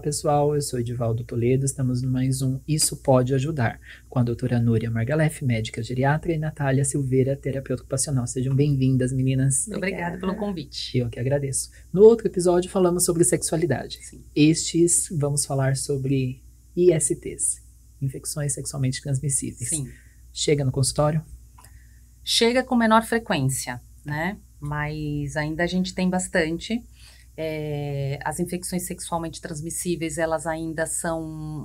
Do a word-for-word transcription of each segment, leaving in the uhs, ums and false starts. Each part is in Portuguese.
pessoal, eu sou Edivaldo Toledo, estamos no mais um Isso Pode Ajudar, com a doutora Núria Margalef, médica geriatra, e Natália Silveira, terapeuta ocupacional. Sejam bem-vindas, meninas. Obrigada pelo convite. Eu que agradeço. No outro episódio falamos sobre sexualidade. Sim. Estes, vamos falar sobre I S Ts, infecções sexualmente transmissíveis. Sim. Chega no consultório? Chega com menor frequência, né? Mas ainda a gente tem bastante. É, as infecções sexualmente transmissíveis, elas ainda são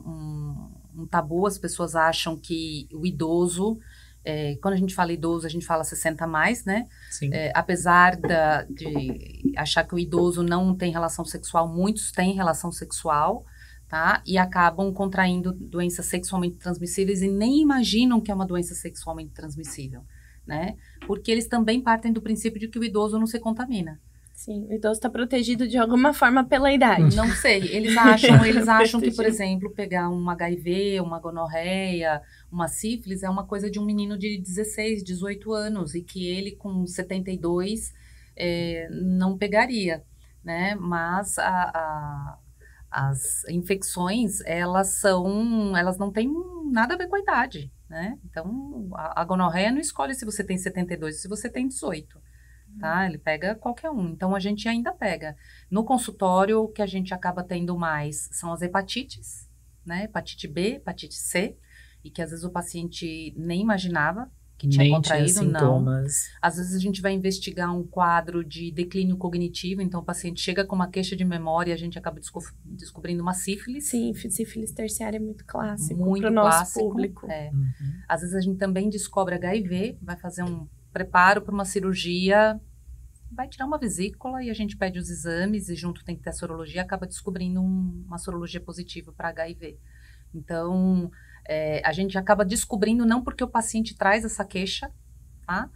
um, um tabu. As pessoas acham que o idoso, é, quando a gente fala idoso, a gente fala sessenta a mais, né? Sim. É, apesar da, de achar que o idoso não tem relação sexual, muitos têm relação sexual, tá? E acabam contraindo doenças sexualmente transmissíveis e nem imaginam que é uma doença sexualmente transmissível, né? Porque eles também partem do princípio de que o idoso não se contamina. Sim, o idoso está protegido de alguma forma pela idade. Não sei, eles acham, eles acham que, por exemplo, pegar um H I V, uma gonorreia, uma sífilis é uma coisa de um menino de dezesseis, dezoito anos e que ele com setenta e dois é, não pegaria, né? Mas a, a, as infecções, elas são, elas não têm nada a ver com a idade, né? Então, a, a gonorreia não escolhe se você tem setenta e dois, se você tem dezoito. Tá? Ele pega qualquer um, então a gente ainda pega. No consultório, o que a gente acaba tendo mais são as hepatites, né? Hepatite B, hepatite C, e que às vezes o paciente nem imaginava que tinha Nem contraído, tinha não. sintomas. Às vezes a gente vai investigar um quadro de declínio cognitivo, então o paciente chega com uma queixa de memória e a gente acaba desco descobrindo uma sífilis. Sim, sífilis terciária é muito clássico Muito para o nosso clássico, público. É. Uhum. Às vezes a gente também descobre H I V, vai fazer um preparo para uma cirurgia, vai tirar uma vesícula e a gente pede os exames e junto tem que ter a sorologia, acaba descobrindo um, uma sorologia positiva para H I V. Então, é, a gente acaba descobrindo não porque o paciente traz essa queixa, tá?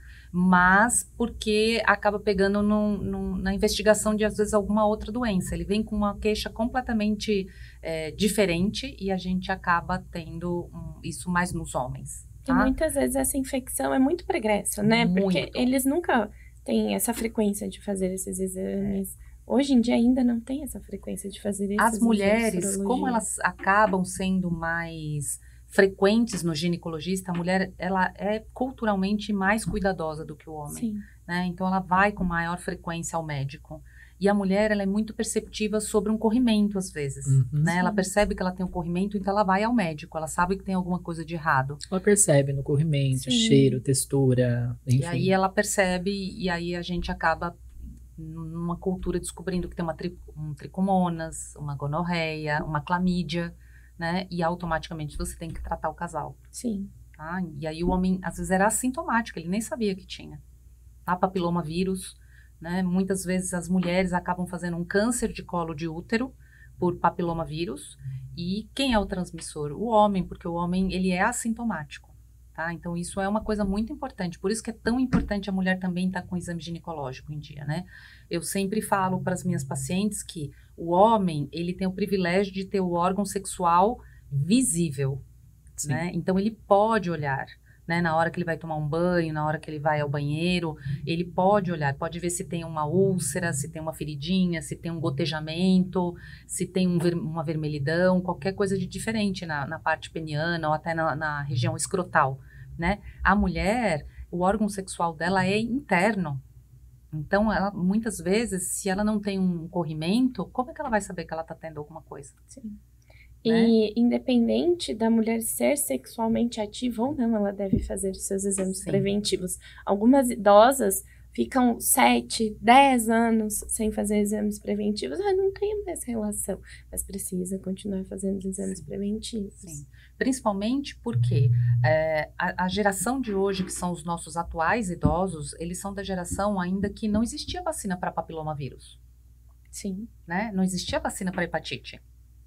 Mas porque acaba pegando no, no, na investigação de, às vezes, alguma outra doença. Ele vem com uma queixa completamente é, diferente e a gente acaba tendo um, isso mais nos homens. Tá? E muitas vezes essa infecção é muito pregressa, né? Muito. Porque eles nunca têm essa frequência de fazer esses exames. É. Hoje em dia ainda não tem essa frequência de fazer esses exames. As mulheres, como elas acabam sendo mais frequentes no ginecologista, a mulher ela é culturalmente mais cuidadosa do que o homem. Sim. Né? Então ela vai com maior frequência ao médico. E a mulher, ela é muito perceptiva sobre um corrimento, às vezes, Uhum, né? Ela sim. percebe que ela tem um corrimento, então ela vai ao médico, ela sabe que tem alguma coisa de errado. Ela percebe no corrimento, Sim. cheiro, textura, enfim. E aí ela percebe, e aí a gente acaba, numa cultura, descobrindo que tem uma tri, um tricomonas, uma gonorreia, uma clamídia, né? E automaticamente você tem que tratar o casal. Sim. Tá? E aí o homem, às vezes, era assintomático, ele nem sabia que tinha. Tá? Papilomavírus. Né? Muitas vezes as mulheres acabam fazendo um câncer de colo de útero por papilomavírus. E quem é o transmissor? O homem, porque o homem ele é assintomático. Tá? Então isso é uma coisa muito importante. Por isso que é tão importante a mulher também estar com exame ginecológico em dia. Né? Eu sempre falo para as minhas pacientes que o homem ele tem o privilégio de ter o órgão sexual visível. Né? Então ele pode olhar. Né, na hora que ele vai tomar um banho, na hora que ele vai ao banheiro, ele pode olhar, pode ver se tem uma úlcera, se tem uma feridinha, se tem um gotejamento, se tem um ver, uma vermelhidão, qualquer coisa de diferente na, na parte peniana ou até na, na região escrotal, né? A mulher, o órgão sexual dela é interno. Então, ela, muitas vezes, se ela não tem um corrimento, como é que ela vai saber que ela está tendo alguma coisa? Sim. Né? E independente da mulher ser sexualmente ativa ou não, ela deve fazer os seus exames Sim. preventivos. Algumas idosas ficam sete, dez anos sem fazer exames preventivos. Ah, não tem mais relação, mas precisa continuar fazendo os exames Sim. preventivos. Sim. Principalmente porque é, a, a geração de hoje, que são os nossos atuais idosos, eles são da geração ainda que não existia vacina para papilomavírus. Sim. Né? Não existia vacina para hepatite.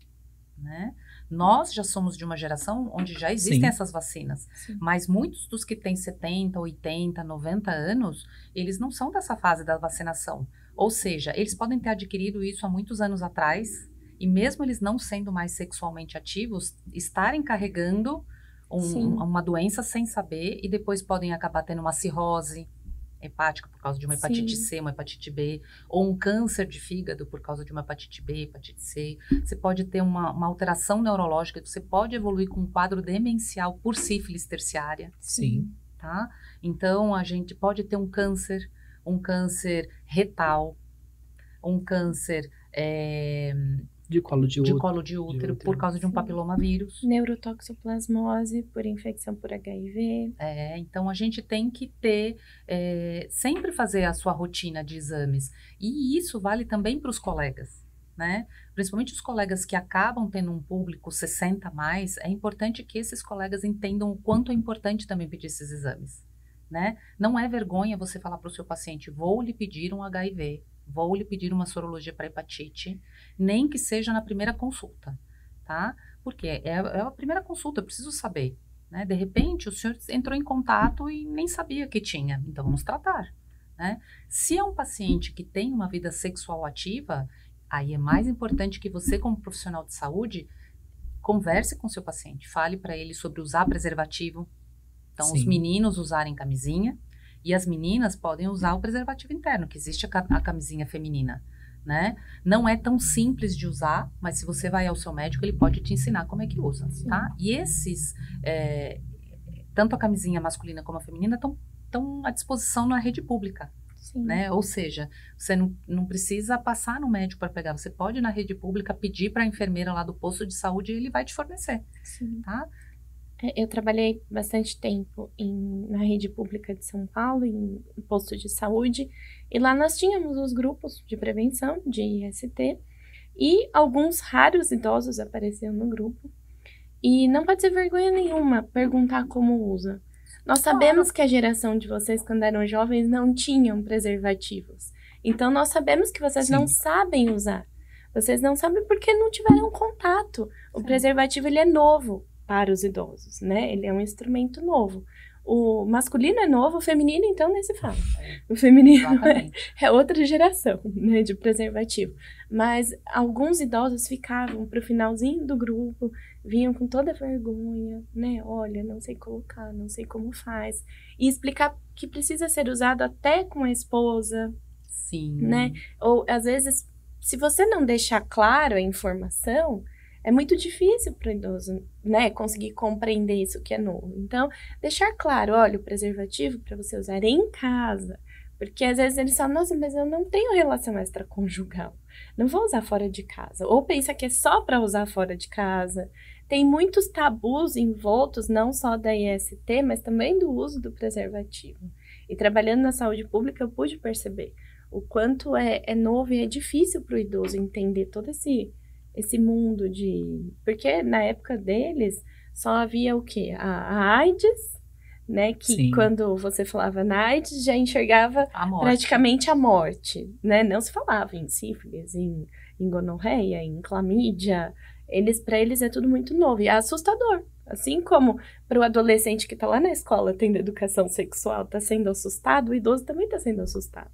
Né? Nós já somos de uma geração onde já existem Sim. essas vacinas, Sim. mas muitos dos que têm setenta, oitenta, noventa anos, eles não são dessa fase da vacinação. Ou seja, eles podem ter adquirido isso há muitos anos atrás e mesmo eles não sendo mais sexualmente ativos, estarem carregando um, uma doença sem saber e depois podem acabar tendo uma cirrose, hepática por causa de uma hepatite Sim. C, uma hepatite B, ou um câncer de fígado por causa de uma hepatite B, hepatite C. Você pode ter uma, uma alteração neurológica, você pode evoluir com um quadro demencial por sífilis terciária. Sim. Tá? Então, a gente pode ter um câncer, um câncer retal, um câncer é, De colo de de útero. colo de útero, útero. por causa de um Sim. papilomavírus. Neurotoxoplasmose por infecção por H I V. É, então, a gente tem que ter, é, sempre fazer a sua rotina de exames. E isso vale também para os colegas, né? Principalmente os colegas que acabam tendo um público sessenta a mais, é importante que esses colegas entendam o quanto é importante também pedir esses exames, né? Não é vergonha você falar para o seu paciente, vou lhe pedir um H I V, vou lhe pedir uma sorologia para hepatite, nem que seja na primeira consulta, tá? Porque é, é a primeira consulta, eu preciso saber, né? De repente, o senhor entrou em contato e nem sabia que tinha, então vamos tratar, né? Se é um paciente que tem uma vida sexual ativa, aí é mais importante que você, como profissional de saúde, converse com seu paciente, fale para ele sobre usar preservativo. Então, Sim. os meninos usarem camisinha e as meninas podem usar o preservativo interno, que existe a, ca- a camisinha feminina, né? Não é tão simples de usar, mas se você vai ao seu médico, ele pode te ensinar como é que usa, Sim. tá? E esses, é, tanto a camisinha masculina como a feminina, estão à disposição na rede pública. Sim. Né? Ou seja, você não, não precisa passar no médico para pegar, você pode ir na rede pública pedir para a enfermeira lá do posto de saúde e ele vai te fornecer, Sim. tá? É, Eu trabalhei bastante tempo em, na rede pública de São Paulo, em posto de saúde, e lá nós tínhamos os grupos de prevenção de I S T, e alguns raros idosos apareciam no grupo, e não pode ser vergonha nenhuma perguntar como usa. Nós sabemos que a geração de vocês, quando eram jovens, não tinham preservativos. Então, nós sabemos que vocês Sim. não sabem usar. Vocês não sabem porque não tiveram contato. O Sim. preservativo, ele é novo para os idosos, né? Ele é um instrumento novo. O masculino é novo, o feminino, então, nem se fala. O feminino é, Exatamente. é outra geração, né, de preservativo. Mas alguns idosos ficavam para o finalzinho do grupo, vinham com toda vergonha, né? Olha, não sei colocar, não sei como faz. E explicar que precisa ser usado até com a esposa, Sim. né? Ou, às vezes, se você não deixar claro a informação, é muito difícil para o idoso, né, conseguir compreender isso que é novo. Então, deixar claro, olha, o preservativo para você usar em casa. Porque às vezes eles falam, nossa, mas eu não tenho relação extraconjugal. Não vou usar fora de casa. Ou pensa que é só para usar fora de casa. Tem muitos tabus envoltos, não só da I S T, mas também do uso do preservativo. E trabalhando na saúde pública, eu pude perceber o quanto é, é novo e é difícil para o idoso entender todo esse, esse mundo de... Porque na época deles só havia o quê? A, a AIDS, né? Que Sim. quando você falava na AIDS, já enxergava A morte. praticamente a morte, né? Não se falava em sífilis, em, em gonorreia, em clamídia. Eles, para eles é tudo muito novo e é assustador. Assim como para o adolescente que está lá na escola tendo educação sexual, está sendo assustado, o idoso também está sendo assustado.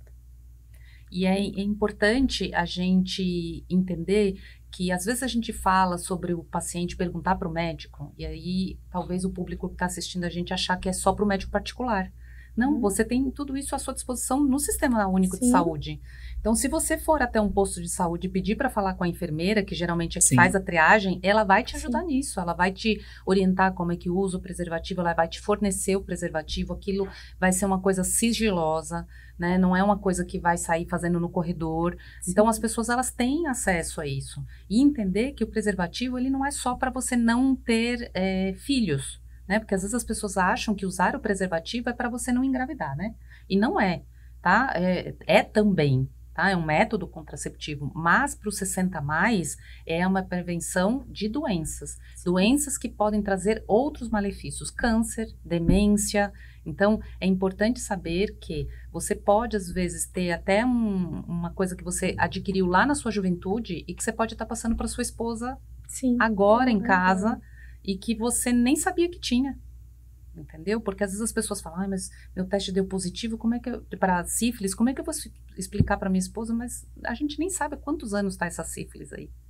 E é, é importante a gente entender que às vezes a gente fala sobre o paciente perguntar para o médico, e aí talvez o público que está assistindo a gente achar que é só para o médico particular. Não, Uhum. você tem tudo isso à sua disposição no Sistema Único Sim. de Saúde. Então, se você for até um posto de saúde e pedir para falar com a enfermeira, que geralmente é que Sim. faz a triagem, ela vai te ajudar Sim. nisso, ela vai te orientar como é que usa o preservativo, ela vai te fornecer o preservativo, aquilo vai ser uma coisa sigilosa, né? Não é uma coisa que vai sair fazendo no corredor. Sim. Então, as pessoas, elas têm acesso a isso. E entender que o preservativo, ele não é só para você não ter é, filhos, né? Porque às vezes as pessoas acham que usar o preservativo é para você não engravidar, né? E não é, tá? É, é também, tá? É um método contraceptivo, mas para os sessenta a mais é uma prevenção de doenças. Doenças que podem trazer outros malefícios, câncer, demência. Então, é importante saber que você pode, às vezes, ter até um, uma coisa que você adquiriu lá na sua juventude e que você pode estar passando para sua esposa Sim. agora em Uhum. casa e que você nem sabia que tinha, entendeu? Porque às vezes as pessoas falam, ah, mas meu teste deu positivo, como é que eu, para sífilis, como é que eu vou explicar para minha esposa? Mas a gente nem sabe há quantos anos está essa sífilis aí.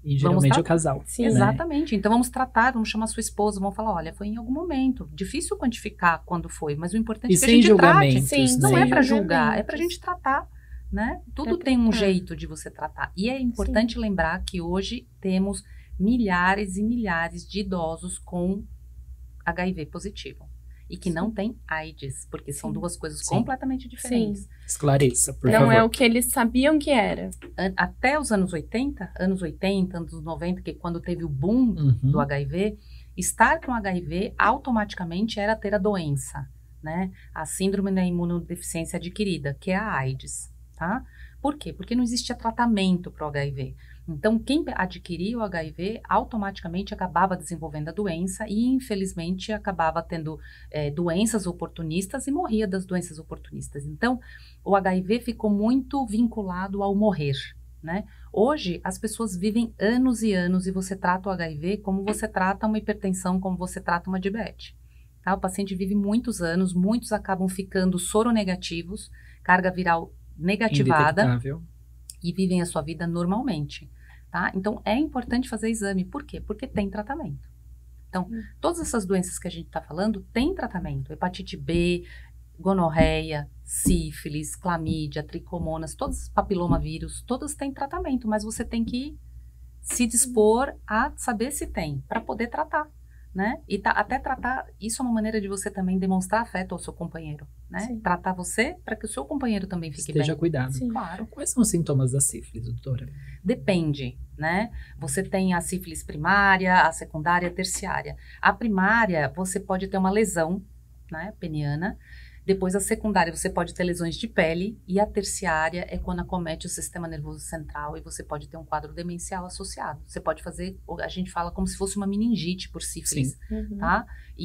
E geralmente tra- é o casal. Sim. né? Exatamente. Então vamos tratar, vamos chamar sua esposa, vamos falar, olha, foi em algum momento. Difícil quantificar quando foi, mas o importante E é que a sem gente trate. julgamentos, Sim, Não né? é sem para julgar, é julgamentos. para a gente tratar, né? Tudo Pra tem um tratar. jeito de você tratar. E é importante lembrar que hoje temos milhares e milhares de idosos com H I V positivo. E que não tem AIDS, porque são Sim. duas coisas Sim. completamente diferentes. Esclareça, por Não favor. é o que eles sabiam que era. An- Até os anos oitenta, anos oitenta, anos noventa, que é quando teve o boom Uhum. do H I V, estar com H I V automaticamente era ter a doença, né? A síndrome da imunodeficiência adquirida, que é a AIDS, tá? Por quê? Porque não existia tratamento para o H I V. Então, quem adquiria o H I V automaticamente acabava desenvolvendo a doença e, infelizmente, acabava tendo eh, doenças oportunistas e morria das doenças oportunistas. Então, o H I V ficou muito vinculado ao morrer, né? Hoje, as pessoas vivem anos e anos e você trata o H I V como você trata uma hipertensão, como você trata uma diabetes. Tá? O paciente vive muitos anos, muitos acabam ficando soronegativos, carga viral negativada Indetectável. e vivem a sua vida normalmente. Tá? Então, é importante fazer exame. Por quê? Porque tem tratamento. Então, Hum. todas essas doenças que a gente está falando, tem tratamento. Hepatite B, gonorreia, sífilis, clamídia, tricomonas, todos os papilomavírus, todos têm tratamento, mas você tem que se dispor a saber se tem, para poder tratar, né? E tá, até tratar, isso é uma maneira de você também demonstrar afeto ao seu companheiro, né? Sim. Tratar você para que o seu companheiro também fique Esteja bem. cuidado. Sim. Claro. Quais são os sintomas da sífilis, doutora? Depende, né? Você tem a sífilis primária, a secundária, a terciária. A primária, você pode ter uma lesão, né, peniana. Depois, a secundária, você pode ter lesões de pele. E a terciária é quando acomete o sistema nervoso central e você pode ter um quadro demencial associado. Você pode fazer, a gente fala como se fosse uma meningite por sífilis. Uhum. Tá?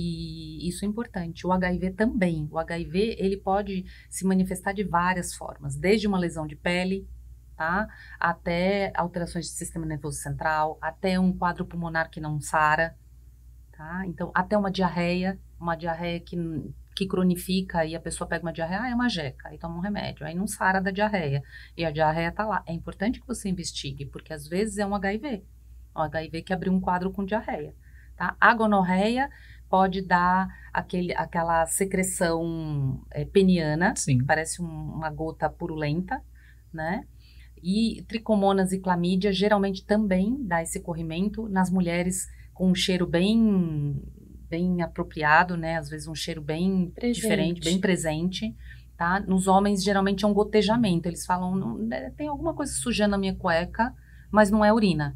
E isso é importante. O H I V também. O H I V, ele pode se manifestar de várias formas. Desde uma lesão de pele, tá? Até alterações de sistema nervoso central, até um quadro pulmonar que não sara, tá? Então, até uma diarreia, uma diarreia que, que cronifica e a pessoa pega uma diarreia, ah, é uma jeca, aí toma um remédio, aí não sara da diarreia, e a diarreia tá lá. É importante que você investigue, porque às vezes é um H I V, um H I V que abriu um quadro com diarreia, tá? A gonorreia pode dar aquele, aquela secreção é, peniana, Sim. que parece um, uma gota purulenta, né? E tricomonas e clamídia geralmente também dá esse corrimento nas mulheres com um cheiro bem, bem apropriado, né? Às vezes um cheiro bem Presente. diferente, bem presente, tá? Nos homens geralmente é um gotejamento. Eles falam, não, né, tem alguma coisa sujando a minha cueca, mas não é urina.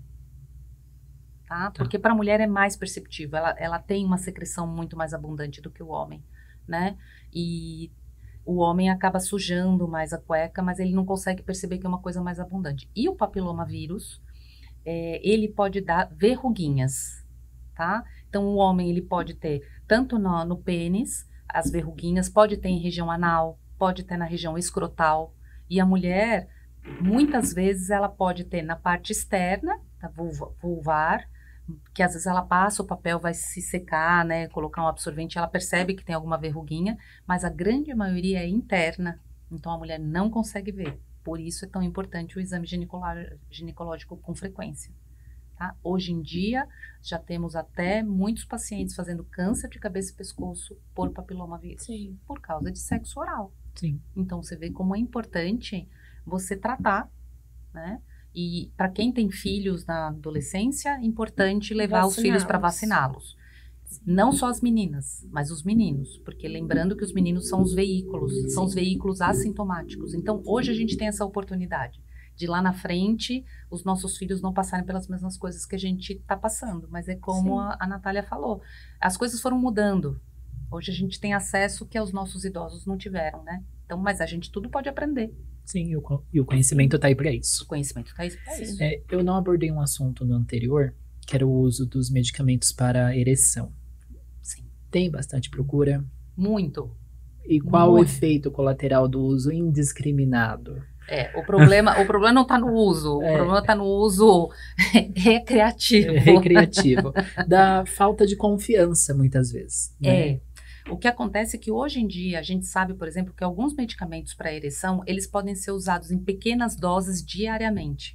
Tá? Porque para a mulher é mais perceptível. Ela, ela tem uma secreção muito mais abundante do que o homem, né? E o homem acaba sujando mais a cueca, mas ele não consegue perceber que é uma coisa mais abundante. E o papilomavírus, é, ele pode dar verruguinhas, tá? Então, o homem, ele pode ter tanto no, no pênis, as verruguinhas, pode ter em região anal, pode ter na região escrotal. E a mulher, muitas vezes, ela pode ter na parte externa, da vulva, vulvar, que às vezes ela passa o papel, vai se secar, né, colocar um absorvente, ela percebe que tem alguma verruguinha, mas a grande maioria é interna, então a mulher não consegue ver. Por isso é tão importante o exame ginecolo- ginecológico com frequência. Tá? Hoje em dia, já temos até muitos pacientes fazendo câncer de cabeça e pescoço por papilomavírus, Sim. por causa de sexo oral. Sim. Então, você vê como é importante você tratar, né? E para quem tem filhos na adolescência, é importante levar os filhos para vaciná-los. Não só as meninas, mas os meninos. Porque lembrando que os meninos são os veículos, são os veículos assintomáticos. Então, hoje a gente tem essa oportunidade de lá na frente, os nossos filhos não passarem pelas mesmas coisas que a gente está passando. Mas é como a, a Natália falou, as coisas foram mudando. Hoje a gente tem acesso que os nossos idosos não tiveram, né? Então, mas a gente tudo pode aprender. Sim, e o, co- e o conhecimento está aí para isso. O conhecimento está aí para isso. É, eu não abordei um assunto no anterior, que era o uso dos medicamentos para ereção. Sim. Tem bastante procura? Muito. E qual Muito. o efeito colateral do uso indiscriminado? É, o problema, o problema não está no uso, É. o problema está no uso recreativo. É, recreativo. Da falta de confiança, muitas vezes. Né? É. O que acontece é que hoje em dia a gente sabe, por exemplo, que alguns medicamentos para ereção, eles podem ser usados em pequenas doses diariamente.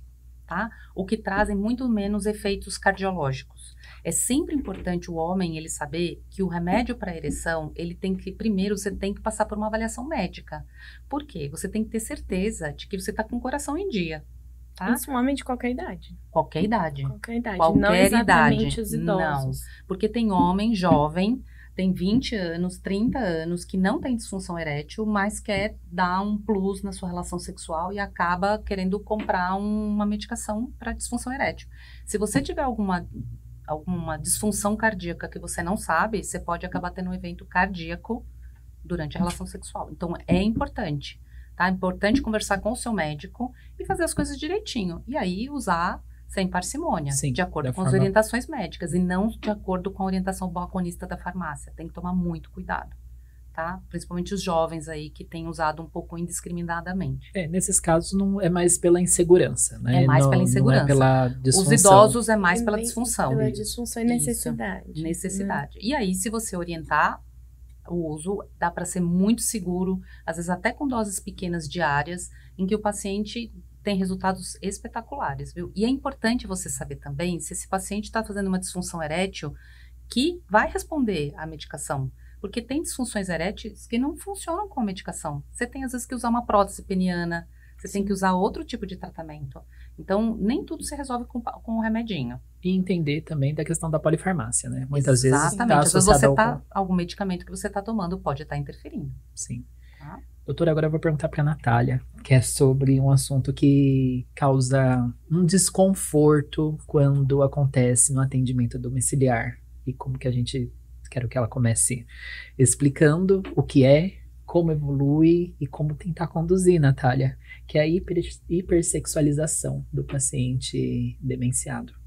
tá? O que trazem muito menos efeitos cardiológicos. É sempre importante o homem, ele saber que o remédio para ereção, ele tem que, primeiro, você tem que passar por uma avaliação médica. Por quê? Você tem que ter certeza de que você está com o coração em dia. Tá? Isso um homem de qualquer idade. Qualquer idade. Qualquer idade. Qualquer não exatamente idade. os idosos. Não, porque tem homem jovem, tem vinte anos, trinta anos, que não tem disfunção erétil, mas quer dar um plus na sua relação sexual e acaba querendo comprar uma medicação para disfunção erétil. Se você tiver alguma, alguma disfunção cardíaca que você não sabe, você pode acabar tendo um evento cardíaco durante a relação sexual. Então, é importante. Tá? É importante conversar com o seu médico e fazer as coisas direitinho. E aí, usar sem parcimônia, Sim, de acordo com forma... as orientações médicas e não de acordo com a orientação balconista da farmácia. Tem que tomar muito cuidado, tá? Principalmente os jovens aí que têm usado um pouco indiscriminadamente. É, nesses casos não é mais pela insegurança, né? É mais não, pela insegurança. Não é pela disfunção. Os idosos é mais É pela bem disfunção. Pela disfunção e necessidade. Isso, necessidade. Né? E aí, se você orientar o uso, dá para ser muito seguro, às vezes até com doses pequenas diárias, em que o paciente tem resultados espetaculares, viu? E é importante você saber também se esse paciente está fazendo uma disfunção erétil que vai responder à medicação. Porque tem disfunções eréteis que não funcionam com a medicação. Você tem, às vezes, que usar uma prótese peniana, você Sim. tem que usar outro tipo de tratamento. Então, nem tudo se resolve com, com um remedinho. E entender também da questão da polifarmácia, né? Muitas Exatamente. vezes Exatamente. Tá Às vezes você tá, ao... algum medicamento que você está tomando pode estar tá interferindo. Sim. Tá? Doutora, agora eu vou perguntar para a Natália, que é sobre um assunto que causa um desconforto quando acontece no atendimento domiciliar. E como que a gente, quero que ela comece explicando o que é, como evolui e como tentar conduzir, Natália, que é a hiper, hipersexualização do paciente demenciado.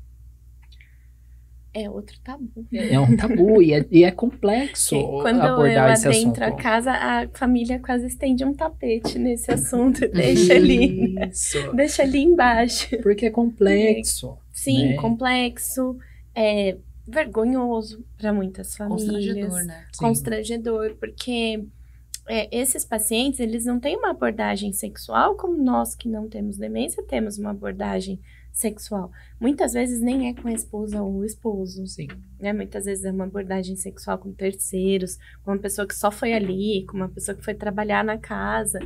É outro tabu. É um tabu e é, e é complexo Quando abordar eu esse assunto. adentro a casa, a família quase estende um tapete nesse assunto. Deixa ali. Isso. Deixa ali embaixo. Porque é complexo. Sim, né? complexo. É vergonhoso para muitas famílias. Constrangedor, né? Sim. Constrangedor, porque é, esses pacientes, eles não têm uma abordagem sexual como nós que não temos demência temos uma abordagem sexual. Muitas vezes nem é com a esposa ou o esposo. Sim. Né? Muitas vezes é uma abordagem sexual com terceiros, com uma pessoa que só foi ali, com uma pessoa que foi trabalhar na casa.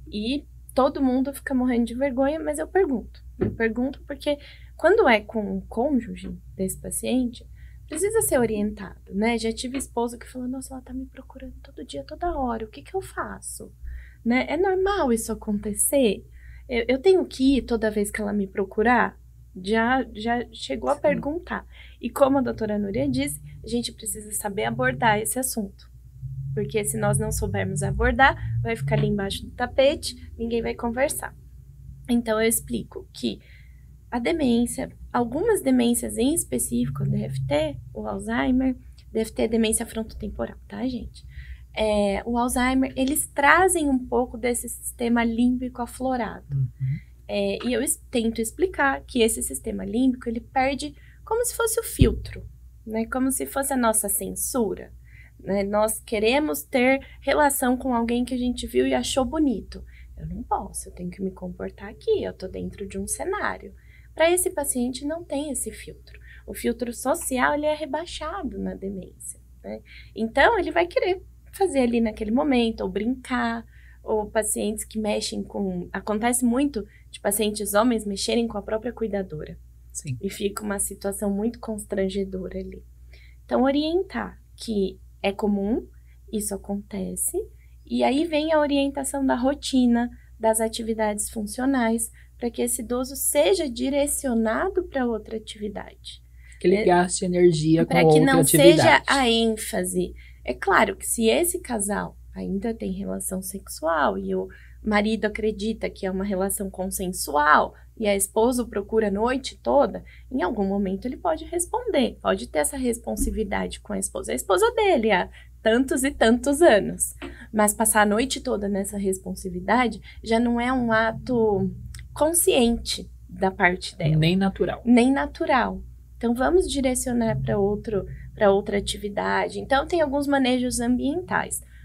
E todo mundo fica morrendo de vergonha, mas eu pergunto. Eu pergunto porque quando é com o cônjuge desse paciente, precisa ser orientado, né? Já tive esposa que falou, nossa, ela tá me procurando todo dia, toda hora, o que que eu faço? Né? É normal isso acontecer? Eu, eu tenho que ir toda vez que ela me procurar? Já, já chegou a perguntar. E como a doutora Núria disse, a gente precisa saber abordar esse assunto. Porque se nós não soubermos abordar, vai ficar ali embaixo do tapete, ninguém vai conversar. Então eu explico que a demência, algumas demências em específico, D F T, o Alzheimer, D F T é demência frontotemporal, tá, gente? É, o Alzheimer, eles trazem um pouco desse sistema límbico aflorado. Uhum. É, e eu es- tento explicar que esse sistema límbico, ele perde como se fosse o filtro, né? Como se fosse a nossa censura. Né? Nós queremos ter relação com alguém que a gente viu e achou bonito. Eu não posso, eu tenho que me comportar aqui, eu tô dentro de um cenário. Para esse paciente não tem esse filtro. O filtro social, ele é rebaixado na demência, né? Então, ele vai querer fazer ali naquele momento, ou brincar, ou pacientes que mexem com... Acontece muito de pacientes homens mexerem com a própria cuidadora. Sim. E fica uma situação muito constrangedora ali. Então, orientar que é comum, isso acontece, e aí vem a orientação da rotina, das atividades funcionais, para que esse idoso seja direcionado para outra atividade. Que ele é, gaste energia com outra atividade. Para que não atividade. seja a ênfase. É claro que se esse casal ainda tem relação sexual e o marido acredita que é uma relação consensual e a esposa o procura a noite toda, em algum momento ele pode responder, pode ter essa responsividade com a esposa. A esposa dele há tantos e tantos anos. Mas passar a noite toda nessa responsividade já não é um ato consciente da parte dela. Nem natural. Nem natural. Então, vamos direcionar para outro, para outra atividade. Então, tem alguns manejos ambientais.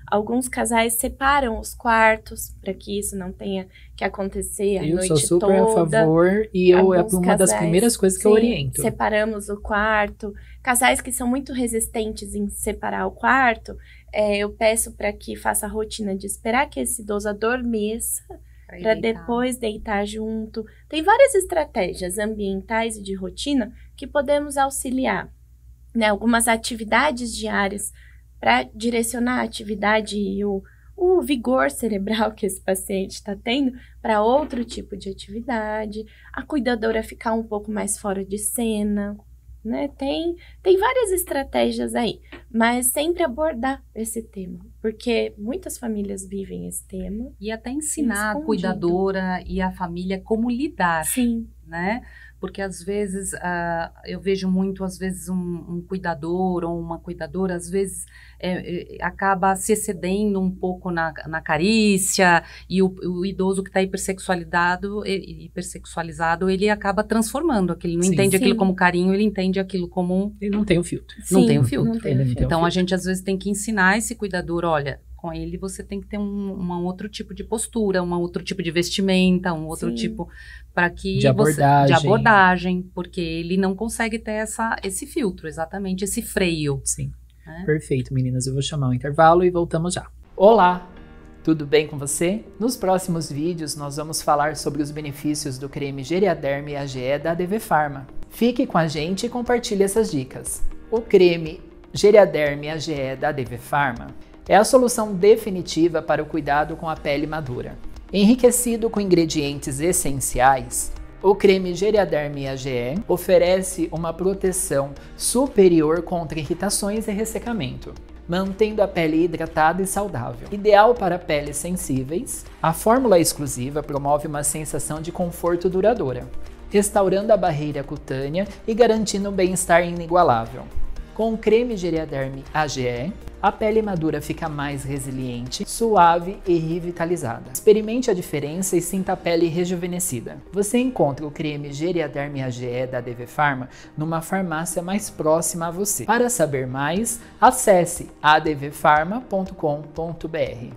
Alguns casais separam os quartos para que isso não tenha que acontecer a eu noite sou super toda. a favor e eu, é Alguns uma casais, das primeiras coisas que sim, eu oriento. Separamos o quarto. Casais que são muito resistentes em separar o quarto, é, eu peço para que faça a rotina de esperar que esse idoso adormeça para depois deitar junto. Tem várias estratégias ambientais e de rotina que podemos auxiliar, né? Algumas atividades diárias para direcionar a atividade e o, o vigor cerebral que esse paciente está tendo para outro tipo de atividade. A cuidadora ficar um pouco mais fora de cena, né? Tem, tem várias estratégias aí, mas sempre abordar esse tema, porque muitas famílias vivem esse tema. E até ensinar a escondido. cuidadora e a família como lidar, Sim. né? Porque às vezes, uh, eu vejo muito, às vezes, um, um cuidador ou uma cuidadora, às vezes, é, é, acaba se excedendo um pouco na, na carícia, e o, o idoso que está hipersexualizado, hipersexualizado, ele acaba transformando aquilo, ele não Sim. entende Sim. aquilo como carinho, ele entende aquilo como... Ele não tem o filtro. Não Sim, tem o filtro. não tem Ele o não filtro. Então, a gente, às vezes, tem que ensinar esse cuidador, olha... Com ele você tem que ter um, um outro tipo de postura, um outro tipo de vestimenta, um outro Sim. tipo para que De abordagem. Você, de abordagem, porque ele não consegue ter essa, esse filtro, exatamente, esse freio. Sim. Né? Perfeito, meninas. Eu vou chamar o intervalo e voltamos já. Olá! Tudo bem com você? Nos próximos vídeos nós vamos falar sobre os benefícios do creme Geriaderm A G E da A D V Pharma. Fique com a gente e compartilhe essas dicas. O creme Geriaderm A G E da A D V Pharma é a solução definitiva para o cuidado com a pele madura. Enriquecido com ingredientes essenciais, o creme Geriaderm A G E oferece uma proteção superior contra irritações e ressecamento, mantendo a pele hidratada e saudável. Ideal para peles sensíveis, a fórmula exclusiva promove uma sensação de conforto duradoura, restaurando a barreira cutânea e garantindo um bem-estar inigualável. Com o creme Geriaderm A G E, a pele madura fica mais resiliente, suave e revitalizada. Experimente a diferença e sinta a pele rejuvenescida. Você encontra o creme Geriaderm A G E da A D V Pharma numa farmácia mais próxima a você. Para saber mais, acesse a d v pharma ponto com ponto b r.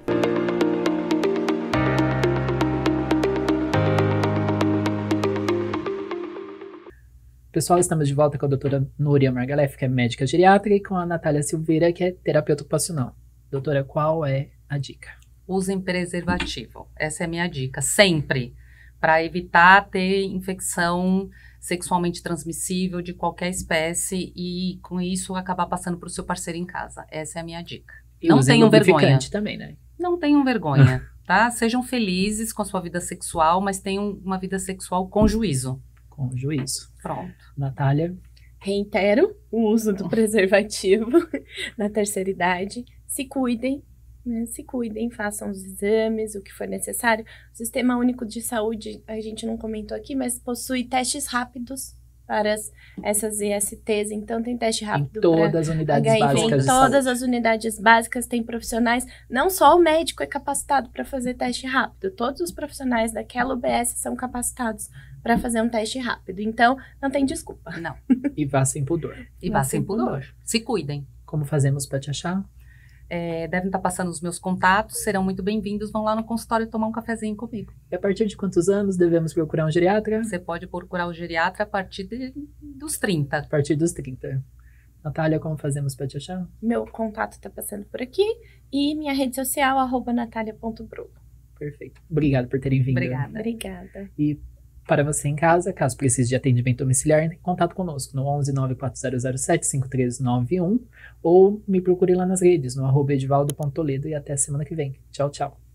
Pessoal, estamos de volta com a doutora Núria Margalef, que é médica geriatra, e com a Natália Silveira, que é terapeuta ocupacional. Doutora, qual é a dica? Usem preservativo. Essa é a minha dica, sempre. Para evitar ter infecção sexualmente transmissível de qualquer espécie e, com isso, acabar passando para o seu parceiro em casa. Essa é a minha dica. E não usem tenham vergonha. lubrificante também, né? Não tenham vergonha, tá? Sejam felizes com a sua vida sexual, mas tenham uma vida sexual com juízo. Com juízo. Pronto. Natália? Reitero o uso do preservativo na terceira idade. Se cuidem, né? Se cuidem, façam os exames, o que for necessário. O Sistema Único de Saúde, a gente não comentou aqui, mas possui testes rápidos para as, essas I S Ts. Então, tem teste rápido Em todas as unidades H I V. básicas Em de todas saúde. as unidades básicas tem profissionais. Não só o médico é capacitado para fazer teste rápido. Todos os profissionais daquela U B S são capacitados para fazer um teste rápido. Então, não tem desculpa. Não. E vá sem pudor. E Vá vá sem sem pudor. Se cuidem. Como fazemos para te achar? É, devem estar passando os meus contatos, serão muito bem-vindos. Vão lá no consultório tomar um cafezinho comigo. E a partir de quantos anos devemos procurar um geriatra? Você pode procurar o geriatra a partir de, dos trinta. A partir dos trinta. Natália, como fazemos para te achar? Meu contato está passando por aqui. E minha rede social, arroba natalia ponto bruno. Perfeito. Obrigado por terem vindo. Obrigada. Obrigada. E para você em casa, caso precise de atendimento domiciliar, entre em contato conosco no onze nove quatro zero zero sete cinco três nove um ou me procure lá nas redes, no arroba edivaldo ponto toledo, e até semana que vem. Tchau, tchau.